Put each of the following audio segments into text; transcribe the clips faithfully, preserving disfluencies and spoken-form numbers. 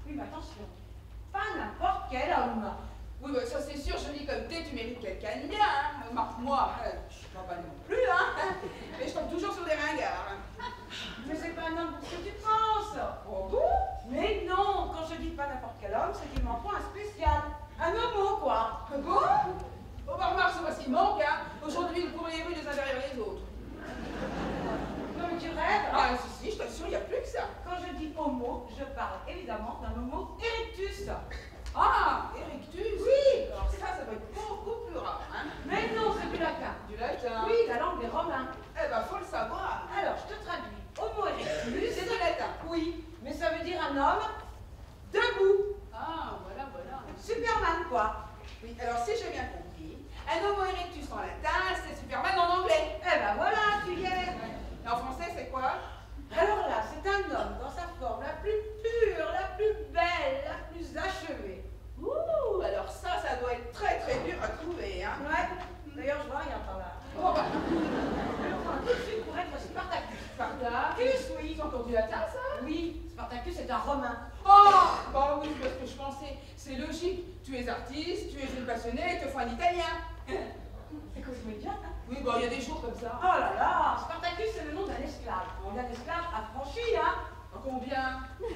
Oui, mais attention, pas n'importe quel homme. Oui, bah ça c'est sûr, joli comme t'es, tu mérites quelqu'un de bien, hein. Marque-moi, je suis pas non plus, hein. Mais je tombe toujours sur des ringards. Mais c'est pas un homme pour ce que tu penses. Oh bon? Mais non, quand je dis pas n'importe quel homme, c'est qu'il m'en faut un spécial. Un homo, quoi. Ah bon? Oh bah remarque, c'est pas ce qui manque, hein. Aujourd'hui, le courrier rue les uns derrière les autres. Non, mais tu rêves? Ah si, si, je t'assure, il n'y a plus que ça. Quand je dis homo, je parle évidemment d'un homo erectus. Ah, erectus? Oui. Alors ça, ça va être beaucoup plus rare, hein. Mais non, c'est du latin. Du latin? Oui, la langue des Romains. Eh ben, faut le savoir. Alors, je te traduis. Homo erectus. C'est du latin. Oui, mais ça veut dire un homme debout. Ah, voilà, voilà. Superman, quoi. Oui, alors si j'ai bien compris, un homo erectus en latin, c'est Superman en anglais. Eh ben voilà, tu y es. Et en français, c'est quoi? Alors là, c'est un homme dans sa forme la plus pure, la plus belle, la plus achevée. Ouh, alors ça, ça doit être très très dur à trouver, hein. Ouais, d'ailleurs, je vois rien par là. Oh, bah. Enfin, tout de suite pour être Spartacus. Spartacus, oui. C'est encore du latin, ça? Oui, Spartacus est un Romain. Oh, bah oui, c'est ce que je pensais. C'est logique. Tu es artiste, tu es une passionnée, il te faut un italien. C'est cosmédien, hein? Oui, bah il y a des jours comme ça. Oh là là, Spartacus, c'est le nom d'un esclave. D'un esclave affranchi, hein? À combien?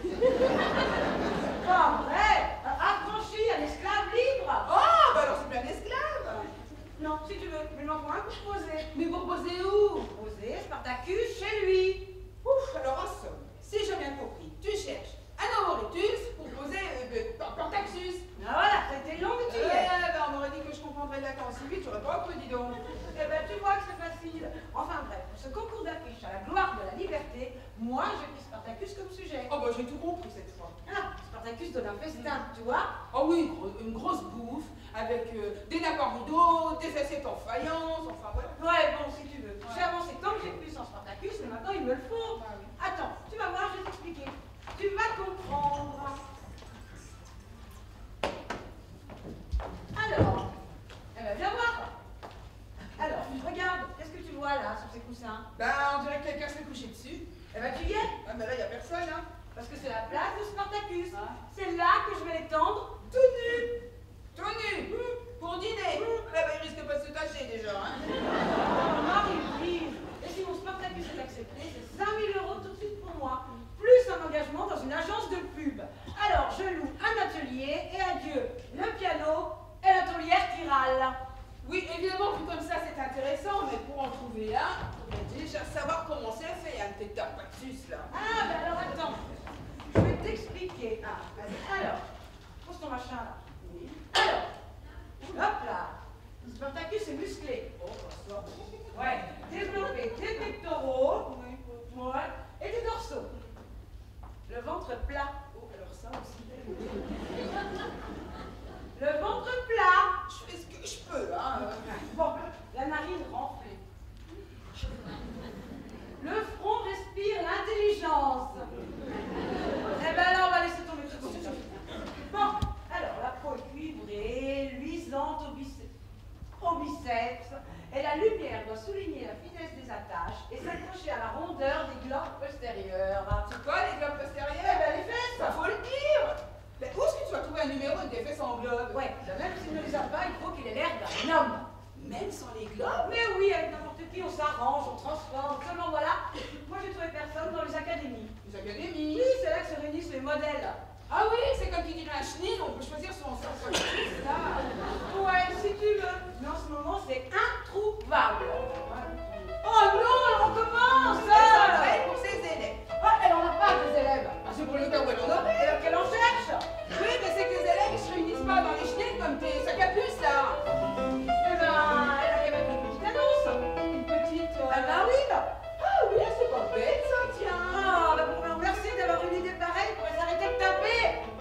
Pas vrai! Affranchi, un esclave libre! Oh, bah alors c'est bien un esclave. Non, si tu veux, mais il m'en faut un pour poser. Mais pour poser où? Poser Spartacus chez lui. Ouf, alors en somme, si j'ai bien compris, tu cherches un homo erectus pour poser euh, Spartacus. Ah voilà, c'était long, mais tu y Eh es. ben, on m'aurait dit que je comprendrais le latin aussi vite, tu aurais pas cru, dis donc. Eh ben, tu vois que c'est facile. Enfin bref, pour ce concours d'affiches à la gloire de la liberté, moi j'ai pris Spartacus comme sujet. Oh bah j'ai tout compris cette fois. Ah, Spartacus donne un festin, tu vois? Oh oui, une, gro une grosse bouffe, avec euh, des nappes en rideau, des assiettes en faïence, enfin voilà. Ouais, bon, si tu veux. J'ai avancé tant que j'ai pu sans Spartacus, mais maintenant il me le faut. Ah oui. Attends, tu vas voir, je vais t'expliquer. Tu vas comprendre. Alors, eh ben, viens voir. Alors, regarde, qu'est-ce que tu vois là, sur ces coussins? Ben, on dirait que quelqu'un s'est couché dessus. Eh ben, tu y es. Ah, mais là, il n'y a personne, hein. Parce que c'est la place de Spartacus. Ah. C'est là que je vais l'étendre tout nu. Tout nu, pour dîner. Eh ben, il risque pas de se tâcher déjà, hein. Oh, Marie-Louise. Et si mon Spartacus est accepté, c'est cinq mille euros tout de suite pour moi. Plus un engagement dans une agence de pub. Alors, je loue un atelier et adieu le piano et l'atelière chirale. Oui, évidemment, vu comme ça, c'est intéressant, mais pour en trouver un, il faut déjà savoir comment c'est fait, un petit Spartacus, là. Ah, ben alors attends. Je vais t'expliquer. Ah, vas-y. Alors, pose ton machin là. Oui. Alors, hop là. Spartacus est musclé. Oh, bah, ça. Ouais. Développé des pectoraux. Oui. Ouais. Et des dorsaux. Le ventre plat. Oh, alors ça aussi. Le ventre plat. Je fais ce que je peux, hein. Bon, la narine renflée. Le front respire l'intelligence. Eh ben alors, on va laisser tomber tout de suite. Bon, alors, la peau est cuivrée, luisante au biceps, au biceps, et la lumière doit souligner la finesse des attaches et s'accrocher à la rondeur des globes postérieurs. C'est quoi, les globes Eh postérieurs? ben, les fesses. Ça faut le dire. Mais où est-ce que tu vas trouver un numéro de tes fesses en globe? Ouais, même s'il ne les a pas, il faut qu'il ait l'air d'un homme. Même sans les globes? Mais oui, avec n'importe qui, on s'arrange, on transforme. Seulement voilà, moi j'ai trouvé personne dans les académies. Les académies. Oui, c'est là que se réunissent les modèles. Ah oui, c'est comme qui dirait un chenil, on peut choisir son son son là. Ouais, si tu veux. Mais en ce moment, c'est introuvable. Oh non, on recommence. Elle pour ses élèves. Ah, elle en a pas des élèves. Ah, c'est pour le cas où elle en Et aurait. alors qu'elle en cherche. Oui, mais c'est que les élèves, ils se réunissent pas dans les chenilles comme tes sacs à puce, là. Eh ben, elle a quand même une petite annonce. Une petite... euh, Ah bah oui, là. Ah oui, c'est pas bête, ça, tiens. Ah, bah pour me remercier d'avoir une idée pareille pour les arrêter de taper.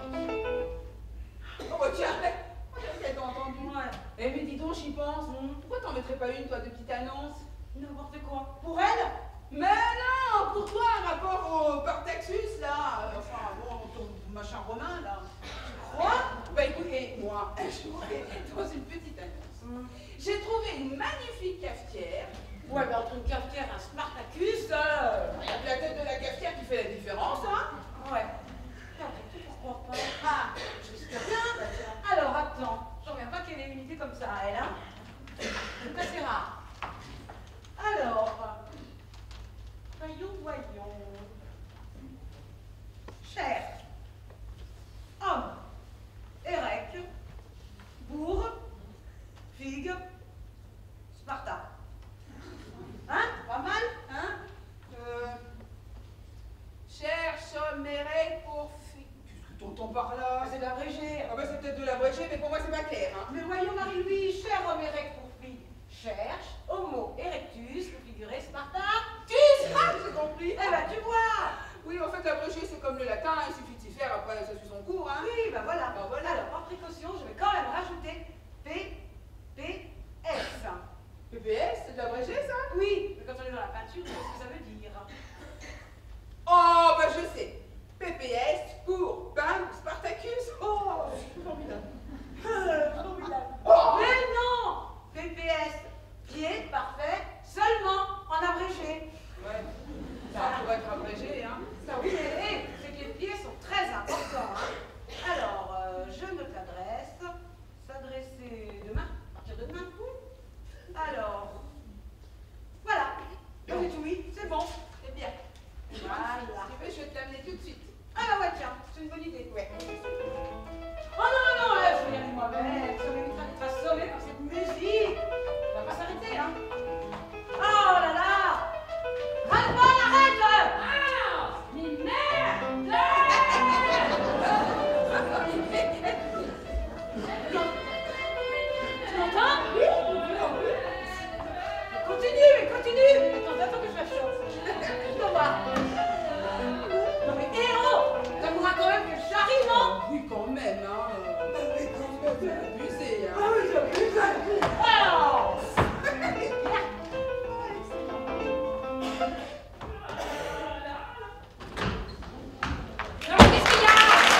Oh, bah tiens, on dirait qu'elle t'a entendu. Ouais. Eh, mais dis donc, j'y pense. Hum. Pourquoi t'en mettrais pas une, toi, de petite annonce? N'importe quoi. Pour elle. Mais non, pour toi, un rapport au Spartacus, là. euh, Enfin, bon, ton machin romain, là. Quoi? Bah écoutez, moi, je voudrais dans une petite annonce. Hum. J'ai trouvé une magnifique cafetière. Ouais, mais entre une cafetière et un Spartacus, euh... Il y a que la tête de la cafetière qui fait la différence, hein. Ouais. Putain, mais pourquoi pas? entend par là? C'est d'abrégé. Ah bah c'est peut-être de l'abrégé, mais pour moi c'est pas clair. Hein. Mais voyons Marie-Louise, cher homme érect pour fille, cherche, homo erectus, pour figurer Spartacus. Ah, j'ai compris. Eh ben tu vois. Oui, en fait l'abrégé c'est comme le latin, il suffit de s'y faire, après ça suit son cours. Hein. Oui, ben voilà. Ben voilà. Alors, par précaution, je vais quand même rajouter P, P, S. P P S, c'est de l'abrégé ça? Oui, mais quand on est dans la peinture, tu sais ce que ça veut dire. Oh, bah je sais. P P S pour Pain Spartacus. Oh, formidable. Formidable. Oh. Mais non, P P S, pied parfait, seulement en abrégé. Ouais, ça pourrait être abrégé, hein. Ça oui, mais c'est que les pieds sont très importants. Hein. Alors, euh, je me t'adresse. S'adresser demain, à partir de demain. Alors, voilà. On est tout oui, c'est bon. C'est bien. Voilà. Si tu veux, je vais te l'amener tout de suite. Ah bah ouais, tiens, c'est une bonne idée. Ouais. Oh non, non, là, je vais y aller moi-même. Ça m'évitera d'être assommé par cette musique. On va pas s'arrêter, hein. Oh là là. Ras-le-bol, arrête. Ah, mais merde. Tu m'entends? Oui. Continue, mais continue. Attends, attends que je la chauffe. Je t'en vois. Non mais héros, ça voudra quand même que j'arrive, non? Oui, quand même, hein. Mais quand même, c'est abusé, hein. Ah oui, j'ai abusé. Alors. Non, mais qu'est-ce qu'il y a?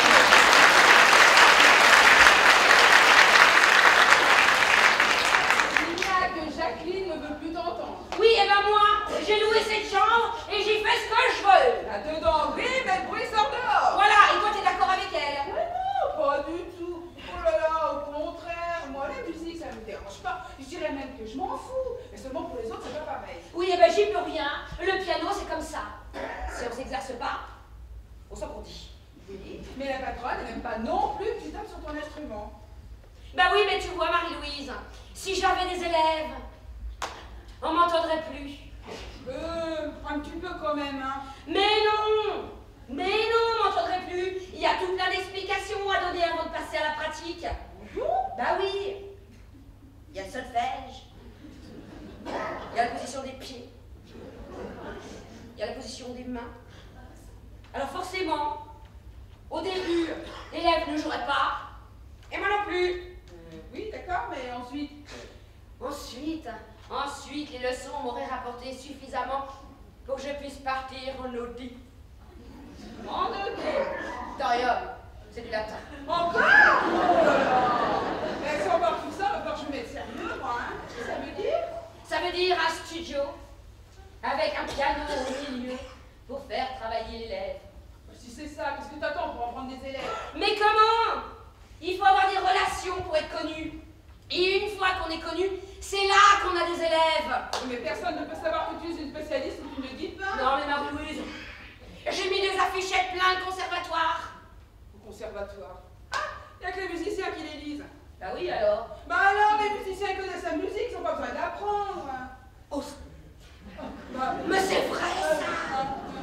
Il y a que Jacqueline ne veut plus t'entendre. Oui, et ben moi, j'ai loué cette chambre et j'y fais ce que je veux. Là-dedans, oui, mais le bruit sort dehors. Voilà, et toi t'es d'accord avec elle? Mais non, pas du tout. Oh là là, au contraire, moi la musique ça me dérange pas. Je dirais même que je m'en fous. Mais seulement pour les autres, c'est pas pareil. Oui, et ben j'y peux rien. Le piano, c'est comme ça. Si on s'exerce pas, on s'en dit. Oui, mais la patronne n'est même pas non plus que tu tapes sur ton instrument. Bah oui, mais tu vois, Marie-Louise, si j'avais des élèves, on m'entendrait plus. Euh, un petit peu quand même, hein. Mais non! Mais non, on m'entendrait plus. Il y a tout plein d'explications à donner avant de passer à la pratique. Bah oui. Il y a le solfège. Il y a la position des pieds. Il y a la position des mains. Alors forcément, au début, l'élève ne jouerait pas. Et moi non plus. Euh, oui, d'accord, mais ensuite... Ensuite, ensuite, les leçons m'auraient rapporté suffisamment pour que je puisse partir en audit. En audit. Thorium, c'est du latin. Encore? Oh là là. Mais si on parle tout ça, alors je vais mettre sérieux, moi, hein. Ça veut dire? Ça veut dire un studio avec un piano au milieu pour faire travailler l'élève. Si c'est ça, qu'est-ce que t'attends pour en prendre des élèves? Mais comment? Il faut avoir des relations pour être connu. Et une fois qu'on est connu, c'est là qu'on a des élèves. Mais personne ne peut savoir que tu es une spécialiste et tu ne le dis pas. Non mais Marie-Louise, j'ai mis des affichettes plein de conservatoires. Au conservatoire. Ah, il n'y a que les musiciens qui les lisent. Bah oui alors. Bah alors, les musiciens ils connaissent la musique, ils n'ont pas besoin d'apprendre. Oh, Bah, mais c'est vrai euh, ça.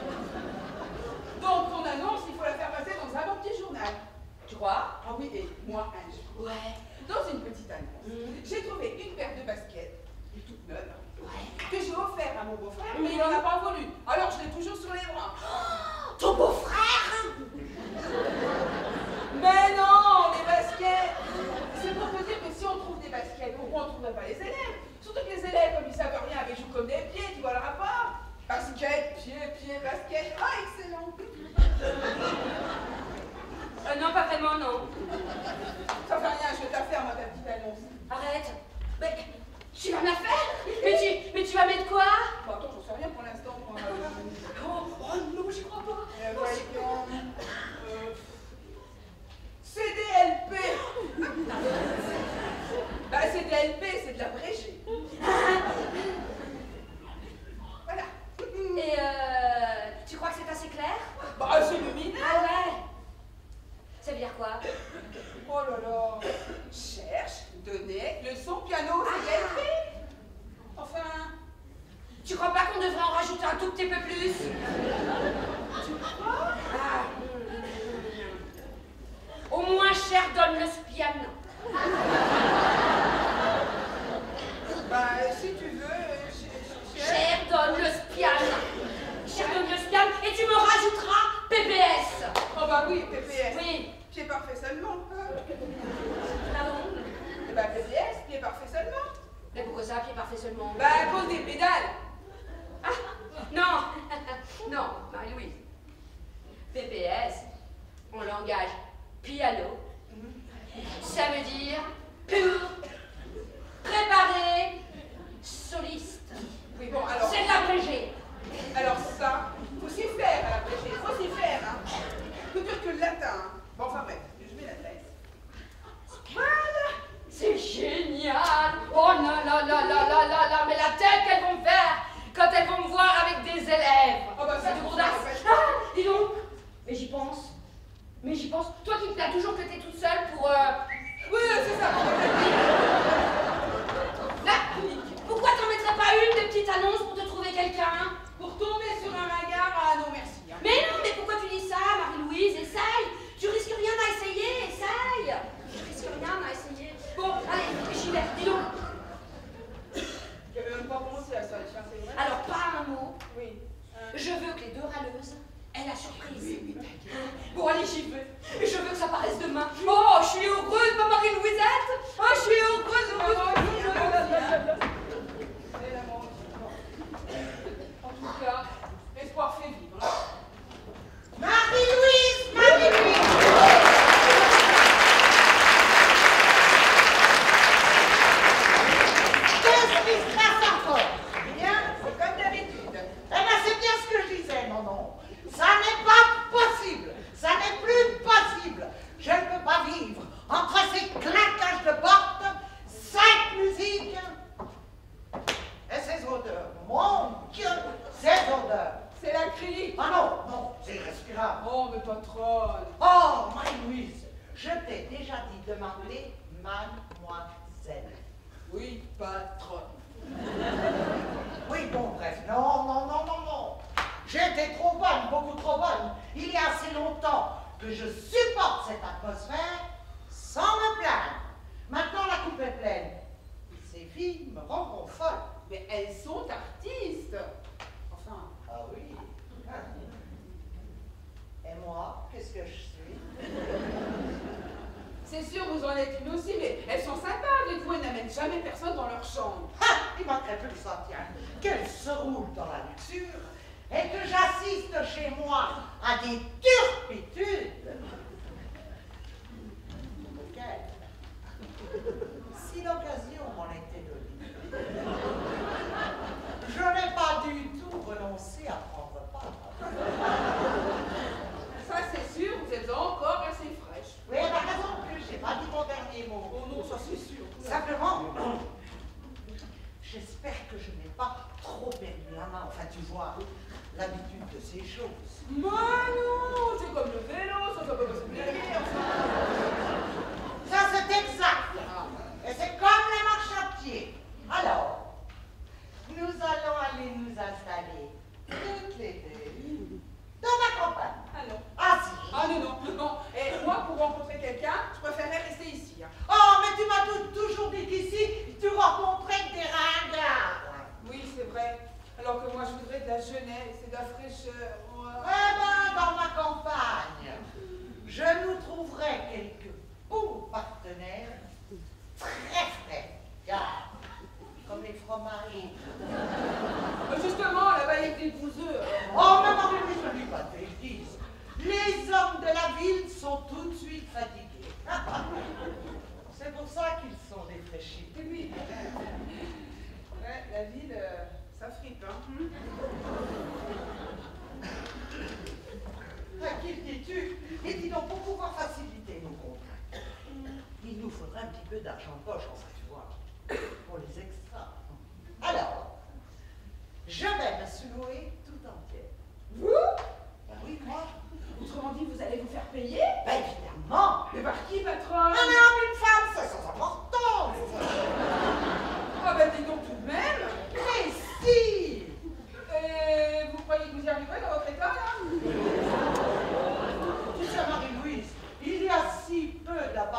Donc on annonce, il faut la faire passer dans un bon petit journal. Tu crois? Ah oui, et moi un jour. Ouais. Dans une petite annonce, Mmh. j'ai trouvé une paire de baskets, toute neuve, Ouais. que j'ai offert à mon beau-frère, Mmh. mais il n'en a pas voulu. Alors je l'ai toujours sur les bras. Oh, ton beau-frère? Mais non, les baskets. C'est pour te dire que si on trouve des baskets, pourquoi on ne trouverait pas les élèves? Surtout que les élèves, comme ils savent rien, ils jouent comme des pieds, tu vois le rapport? Basket, pied, pied, basket. Ah, excellent. Euh, non, pas vraiment, non. Ça fait rien, je vais te la faire, moi, ta petite annonce. Arrête. Mais tu vas me la faire? Mais tu, mais tu vas mettre quoi? Bon, attends, j'en sais rien pour l'instant. moi. Oh, oh non, j'y crois pas. Euh, voyons. Euh, C D L P. Bah, C D L P, c'est de l'abrégé. Voilà. Et euh, tu crois que c'est assez clair? Bah, c'est lumineux. Ah ouais. Ça veut dire quoi? Oh là là. Cherche, donner, leçon, piano, C D L P. Enfin. Tu crois pas chère donne le spian. Bah, si tu veux, euh, ch- ch- Cher donne le spian. Cher donne le spian et tu me rajouteras P P S. Oh bah oui, P P S. Oui. Pied parfait seulement. Pardon? Eh bah P P S, pied parfait seulement. Mais pourquoi ça, pied parfait seulement? Bah à cause des pédales. Ah, non, non, Marie-Louise. P P S, en langage piano, ça veut dire pur, préparé, soliste. Oui, bon, alors. C'est de l'abrégé. Alors ça, faut s'y faire à l'abrégé, faut s'y faire, hein. Faut dire que le latin, hein. Bon, enfin bref, je mets l'adresse. Voilà. C'est génial. Oh là là là là là là là, mais la tête qu'elles vont me faire quand elles vont me voir avec des élèves. Oh bah ça, C'est de je gros das. comprends, en fait. Ah, dis donc. Mais j'y pense. Mais j'y pense. Toi qui t'as toujours que t'es toute seule pour... Euh... Oui, c'est ça. Là, pourquoi t'en mettrais pas une des petites annonces pour te trouver quelqu'un? Pour tomber sur un regard, ah non merci. Hein. Mais non, mais pourquoi tu dis ça, Marie-Louise? Essaye. Tu risques rien à essayer, essaye. Tu risques rien à essayer. Bon, allez, j'y vais. Dis donc. J'avais même pas pensé à ça, tiens, c'est vrai. Alors, pas un mot. Oui. Hein. Je veux que les deux râleuses aient la surprise. Oui, oui, t'inquiète. Bon, allez, j'y vais. Et je veux que ça paraisse demain. Oh, je suis heureuse, ma Marie-Louisette. Oh, je suis heureuse, heureuse, heureuse. C'est la mort. En tout cas, l'espoir fait vivre. Marie-Louise, Marie-Louise. Qu'est-ce qui se passe encore? Bien, c'est comme d'habitude. Eh ben c'est bien ce que je disais, non, non. Ça n'est pas possible. Ça n'est plus possible. Je ne peux pas vivre entre ces claquages de porte, cette musique et ces odeurs. Mon Dieu, ces odeurs. C'est l'acrylique. Ah non, non, c'est irrespirable. Oh, mais patronne. Oh, Marie-Louise, je t'ai déjà dit de m'appeler mademoiselle. Oui, patronne. Oui, bon, bref, non, non, non, non, non. J'étais trop bonne, beaucoup trop bonne. Il y a assez longtemps que je supporte cette atmosphère sans me plaindre. Maintenant, la coupe est pleine. Ces filles me rendront folle. Mais elles sont artistes. Enfin. Ah oui. Et moi, qu'est-ce que je suis? C'est sûr, vous en êtes une aussi, mais elles sont sympas avec vous, elles n'amènent jamais personne dans leur chambre. Ah, il manquerait plus que ça, tiens. Qu'elles se roulent dans la luxure et que j'assiste chez moi à des turpitudes. Lesquelles? Si l'occasion m'en était donnée, je n'ai pas du tout renoncé à prendre part. Ça, c'est sûr, vous êtes encore assez fraîche. Oui, elle a raison en plus, j'ai pas dit mon dernier mot. Oh non, ça c'est sûr. Simplement, j'espère que je n'ai pas trop perdu la main. Enfin, tu vois, l'habitude de ces choses. Mais non, c'est comme le vélo, ça, ça peut pas se plier, enfin. Ça, c'est exact. Et c'est comme les marches à pied. Alors, nous allons aller nous installer toutes les deux dans ma campagne. Ah non. Ah si. Ah non, non, non. Et moi, pour rencontrer quelqu'un, je préférerais rester ici. Hein. Oh, mais tu m'as tout- toujours dit qu'ici, tu rencontrais des ringards. Oui, c'est vrai. Alors que moi, je voudrais de la jeunesse et de la fraîcheur. Moi. Eh ben, dans ma campagne, je nous trouverai quelques bons partenaires très frais, car, comme les fromages. Euh, Justement, là-bas, il y a des bouseux. Oh, mais Marie-Louise, ne dis pas de bêtises. Les hommes de la ville sont tout de suite fatigués. C'est pour ça qu'ils sont défraîchis. Et oui. Ouais, la ville, euh, ça fripe, hein. À qui le dis-tu? Et dis donc, pour pouvoir faciliter nos contrats, il nous faudrait un petit peu d'argent de poche, enfin, tu vois, pour les extras. Alors, je vais me soulouer tout entière. Vous? Ben oui, moi. Autrement dit, vous allez vous faire payer? Ben évidemment. Mais par qui, patronne? Un homme, une femme, c'est sans importance. Ah ben dis donc tout de même. Mais si. Et vous croyez que vous y arriverez dans votre état, là? Tu sais, Marie-Louise, il y a si peu d'abonnés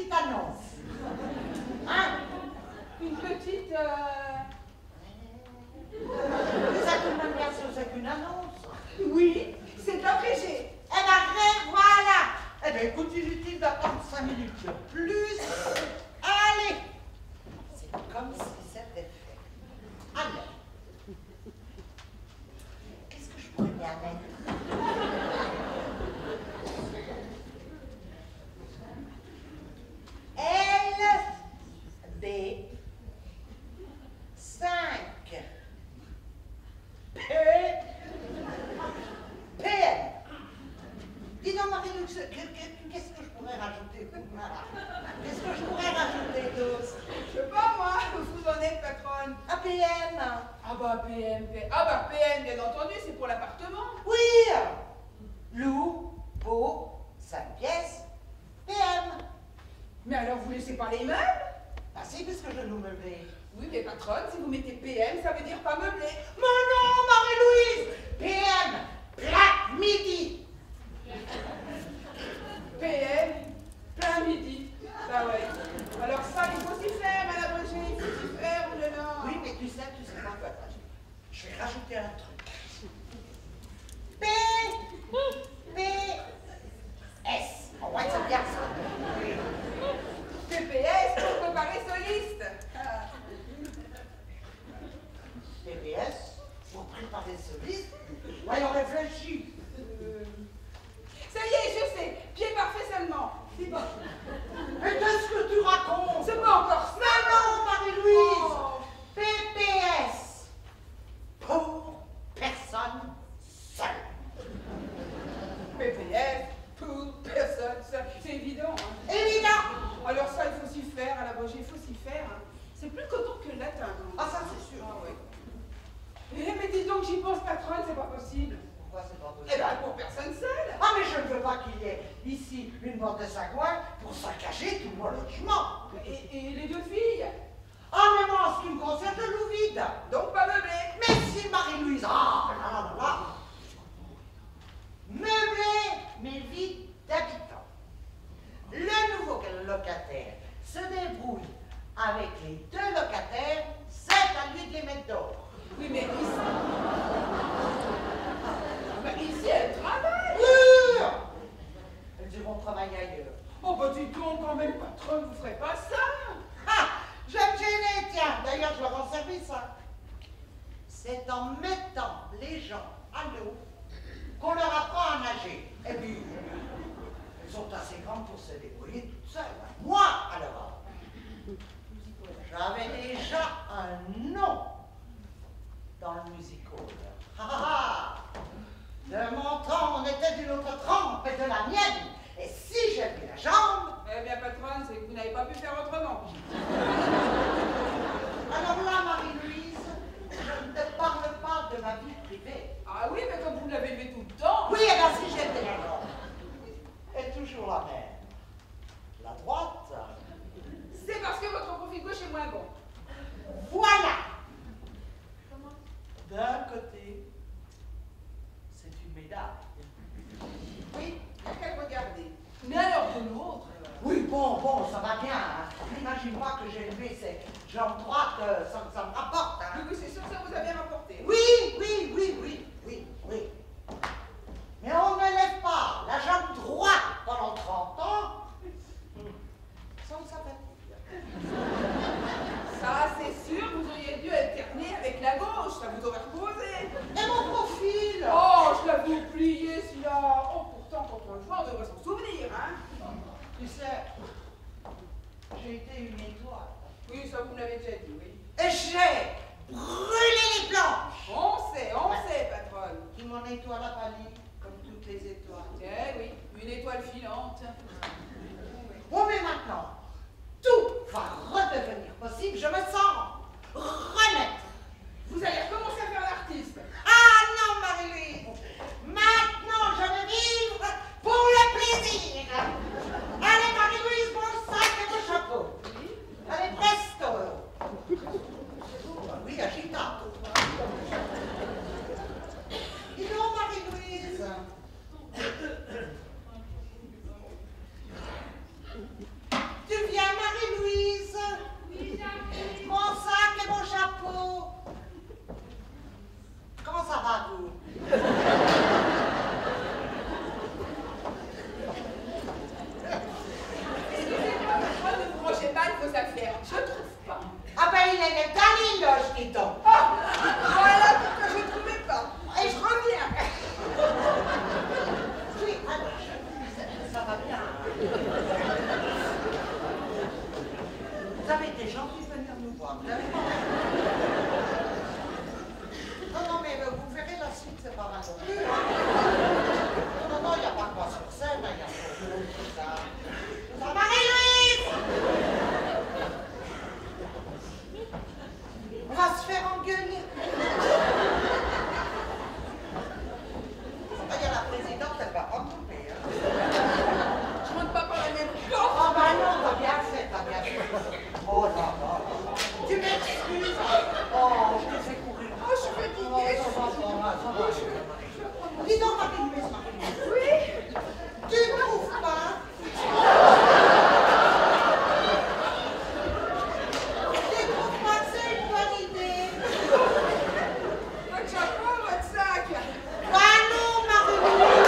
petite annonce. Hein? Une petite... Euh... Ça tout de même bien sûr, c'est qu'une annonce. Oui, c'est abrégé. Eh ben, voilà. Eh bien, écoute, inutile d'attendre cinq minutes de plus. Allez. C'est comme si c'était fait. Allez. Qu'est-ce que je pourrais bien mettre? L D cinq P P M. Dis donc, Marie-Lou, qu'est-ce que je pourrais rajouter? Qu'est-ce que je pourrais rajouter d'autre? Je sais pas, moi, où vous en êtes, patronne? Un P M. Ah bah, P M, P M. Ah bah, P M, bien entendu, c'est pour l'appartement. Oui. Loup, beau, cinq pièces, P M. Mais alors, vous laissez pas les meubles? Ah si, puisque je loue meublé. Oui, mais patronne, si vous mettez P M, ça veut dire pas meublé. Mais non, Marie-Louise. P M, plat midi. P M, plein midi. Bah ouais. Alors ça, il faut s'y faire, à l'abrégé, il faut s'y faire, ou non? Oui, mais tu sais, tu sais pas. Je vais rajouter un truc. P, P, S. Oh ouais, c'est bien ça. Oui. P P S pour préparer soliste. Ah. P P S, pour préparer ce livre. Voyons réfléchis. Euh... Ça y est, je sais. Pied parfait seulement. C'est bon. Mais qu'est-ce que tu racontes? C'est pas encore ça. Mais non, Marie-Louise. Oh. P P S. Pour personne seule. P P S pour personne seule. C'est évident. Hein. Évident. Alors ça, il faut s'y faire. À l'abrégé, il faut s'y faire. Hein. C'est plus coton que le latin. Hein. Ah, ça, c'est sûr. Ah oui. Eh, mais dis donc, j'y pense, patronne, c'est pas possible. Pourquoi c'est pas possible? Eh ben, pour personne seule. Ah, mais je ne veux pas qu'il y ait ici une bande de sagouins pour saccager tout mon logement. Et, et les deux filles? Ah, mais moi, en ce qui me concerne, je loue vide. Donc pas meublé. Mais si, Marie-Louise, ah, là, là, là, là. Meublé, mais vide d'habitants. Le nouveau locataire se débrouille avec les deux locataires, c'est à lui de les mettre dehors. Oui, mais ici... Mais ici, elle travaille. Oui. Elles iront travailler ailleurs. Oh, bah dis donc, quand même, patronne, vous ferez pas ça. Ah, je vais me gêner, tiens. D'ailleurs, je leur rends service. Hein. C'est en mettant les gens à l'eau qu'on leur apprend à nager. Et puis, elles sont assez grandes pour se débrouiller toutes seules. Hein. Moi, alors, j'avais déjà un nom dans le musical. Ah, ah, ah. De mon temps, on était d'une autre trempe et de la mienne. Et si j'ai pris la jambe... Eh bien, patronne, c'est que vous n'avez pas pu faire autrement. Alors là, Marie-Louise, je ne te parle pas de ma vie privée. Ah oui, mais comme vous l'avez vu tout le temps. Oui, et là, si j'étais d'accord. Et toujours la même. La droite. C'est parce que votre profil gauche est moins bon. Voilà. D'un côté, c'est une médaille. Oui, il n'y a qu'à le regarder. Mais alors de l'autre... Oui, bon, bon, ça va bien. Hein. N'imagine-moi que j'ai levé ces jambes droites, euh, ça, ça me rapporte. Hein. Oui, oui, c'est sûr que ça vous a bien rapporté. Oui, oui, oui, oui, oui, oui. Mais on ne lève pas la jambe droite pendant trente ans sans sympathie. Ça, c'est sûr, vous auriez dû alterner avec la gauche, ça vous aurait reposé. Et mon profil? Oh, je l'avais oublié, celui-là. Oh, pourtant, quand on le voit, on devrait s'en souvenir, hein. Tu sais, j'ai été une étoile. Oui, ça, vous l'avez déjà dit, oui. Et j'ai brûlé les planches. On sait, on Ouais. sait, patronne. Qui mon étoile a pâli, comme toutes les étoiles. Eh oui, une étoile filante. Bon, mais maintenant, tout va redevenir possible, je me sens renaître. Vous allez recommencer à faire l'artiste. Ah non, Marie-Louise, maintenant je vais vivre pour le plaisir. Allez, Marie-Louise, mon sac et mon chapeau. Oui. Allez, presto. été gentil de venir nous voir. Non, non, mais vous verrez la suite, c'est pas mal non plus. Non, non, il n'y a pas quoi sur scène, il y a tout ça. Ça Marie-Louise! On va se faire engueuler. Il y a la présidente, elle va pas couper. Hein. Je rentre pas par la même porte. Oh, bah non, t'as bien fait, t'as bien fait. Oh là là là. Tu m'excuses. Oh, je te fais courir. Oh, je suis fatiguée. Oh, ça va, ça va, ça va. Dis donc, Marie-Louise, Marie-Louise. Oui. Tu ne trouves pas? Tu trouves pas que c'est une bonne idée? Votre chapeau, votre sac. Bah non, Marie-Louise.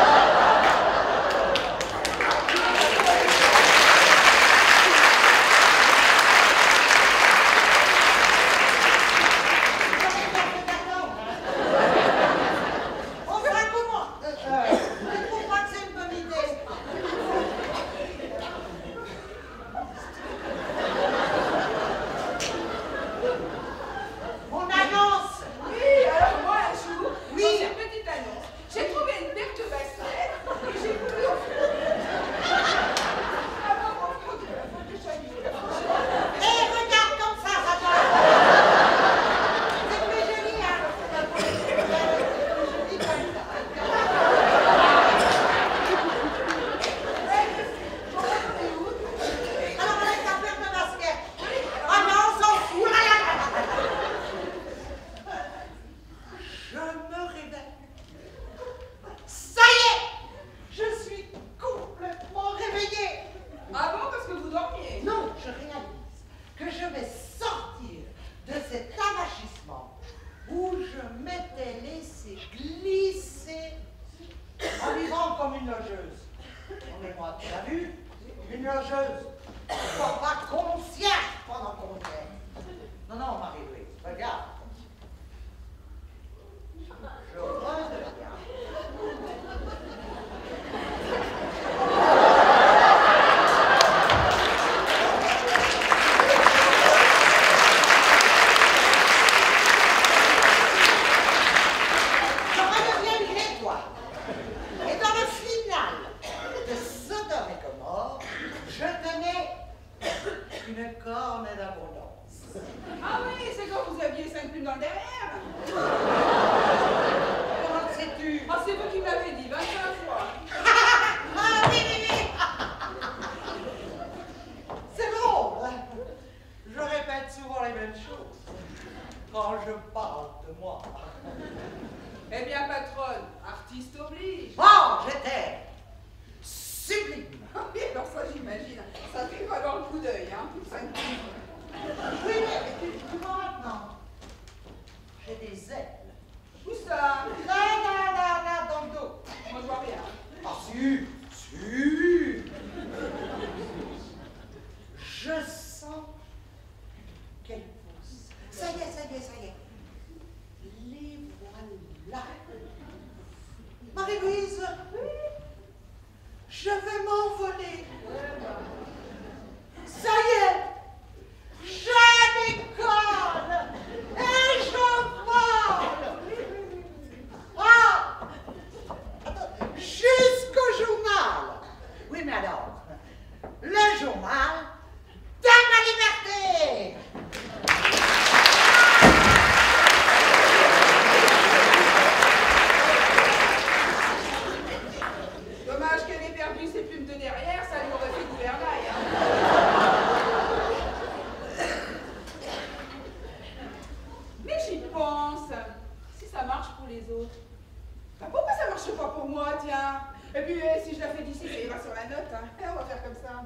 Enfin, comment? Euh, euh, tu trouves pas que c'est une bonne idée? Mon annonce! Oui, alors moi, un jour, Oui. dans une petite annonce, j'ai trouvé une paire de baskets et j'ai voulu offrir. Ah bon, mon frère, de la faute de Chagnon. Hé, regarde comme ça, ça doit. C'est plus joli, hein? C'est plus joli comme ça. Alors, avec ta paire de baskets. Ah non, on s'en fout. Là, là, là, là, là. Je me réveille. Ça y est, je suis complètement réveillée. Ah bon, parce que vous dormiez. Non, je réalise que je vais sortir de cet avachissement où je m'étais laissé glisser en vivant comme une logeuse. On est moi, tu l'as vu? Une logeuse. On ne soit pas concierge pendant qu'on est. Non, non, Marie-Louise, regarde. Je regarde. Je redeviens une étoile. Et dans le final de Sodome et Gomorrhe, je tenais une corne d'abondance. Ah oui, c'est quand vous aviez cinq plumes dans le derrière. Comment le sais-tu? Ah, c'est vous qui me l'avez dit vingt-cinq fois. Ah oui, oui, oui. C'est drôle. Je répète souvent les mêmes choses quand je parle de moi. Eh bien, patronne, artiste oblige. Oh, j'étais sublime. Ah oui, alors ça, j'imagine. Ça fait valoir le coup d'œil, hein, pour cinq plumes. Oui, mais tu, tu vois maintenant, j'ai des ailes. Où ça? Là, là, là, là, dans le dos. Moi, je vois rien. Ah si, si. Je sens qu'elle pousse. Ça y est, ça y est, ça y est. Les voilà. Marie-Louise, je vais m'envoler. Ça y est, je décolle et je vole. Ah, attends, jusqu'au journal. Oui, mais alors, le journal de ma liberté. Dommage qu'elle ait perdu ses plumes de derrière, ça lui aurait fait gouvernail. Hein. Mais j'y pense. Si ça marche pour les autres. Bah pourquoi ça marche pas pour moi, tiens? Et puis, eh, si je la fais d'ici, ça ira sur la note. Hein. Eh, on va faire comme ça.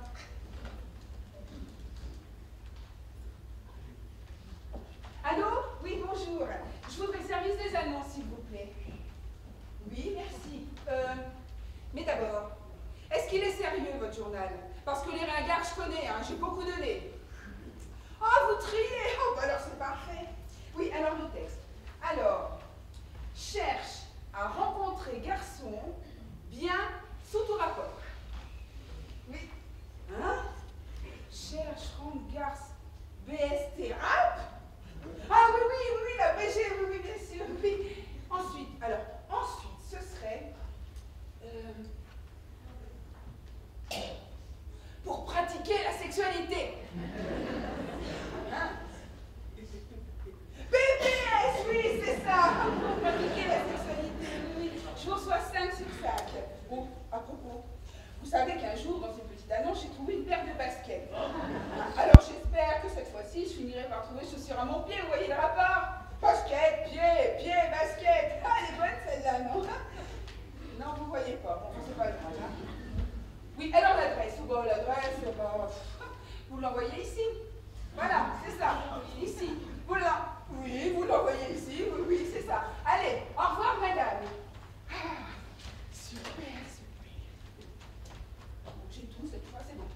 Allô? Oui, bonjour. Je voudrais le service des annonces, s'il vous plaît. Oui, merci. Euh, mais d'abord, est-ce qu'il est sérieux, votre journal? Parce que les ringards, je connais, hein, j'ai beaucoup donné. Oh, vous triez! Oh, bah alors c'est parfait. Oui, alors le texte. Alors, cherche à rencontrer garçon bien sous tout rapport. Oui. Hein? Cherche, rentre garce. Vous savez qu'un jour, dans une petite annonce, j'ai trouvé une paire de baskets. Alors j'espère que cette fois-ci, je finirai par trouver chaussures à mon pied. Vous voyez le rapport? Basket, pied, pied, basket. Ah, elle est bonne celle-là, non? Non, vous voyez pas. Bon, c'est pas grave. Hein. Oui, alors l'adresse. Bon, l'adresse, bah, vous l'envoyez ici. Voilà, c'est ça. Ici. Vous l'en... Oui, vous l'envoyez ici. Oui, oui, c'est ça. Allez, au revoir, madame. Ah, super, super. Bon, j'ai tout cette fois, c'est bon.